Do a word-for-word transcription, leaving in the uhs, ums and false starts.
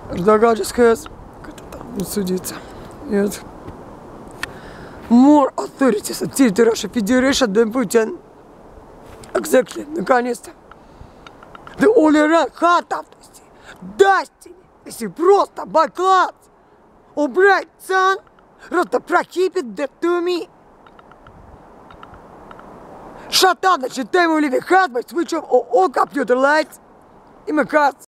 Erdogan just has судиться. Yes. More authorities activity the Russian Federation than Putin. Exactly, наконец-то. The only right hard автости. Дасти, если просто баклад. Убрать цан, просто прокипит that to me. Shut down the time of living husband, switch off all computer lights. И мы